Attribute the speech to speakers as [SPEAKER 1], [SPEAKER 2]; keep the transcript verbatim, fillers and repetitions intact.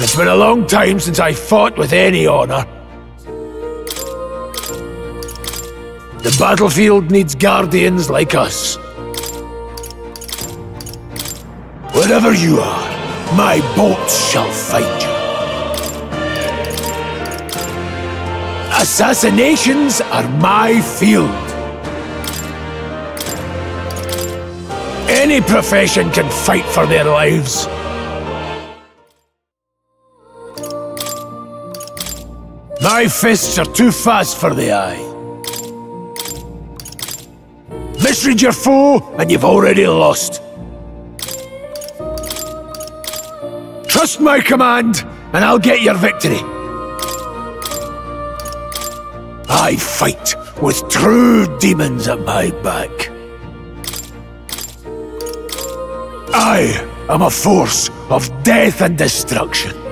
[SPEAKER 1] It's been a long time since I fought with any honor. The battlefield needs guardians like us. Wherever you are, my bolts shall find you. Assassinations are my field. Any profession can fight for their lives. My fists are too fast for the eye. Misread your foe, and you've already lost. Trust my command, and I'll get your victory. I fight with true demons at my back. I am a force of death and destruction.